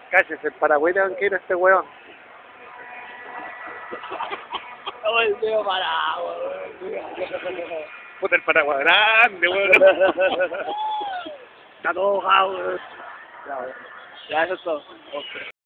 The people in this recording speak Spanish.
Cállese, el paraguay de banquero este weón. No, el dedo parado, Puta, el paraguay grande, weón. Está todo mojado, weón. Ya, eso es todo.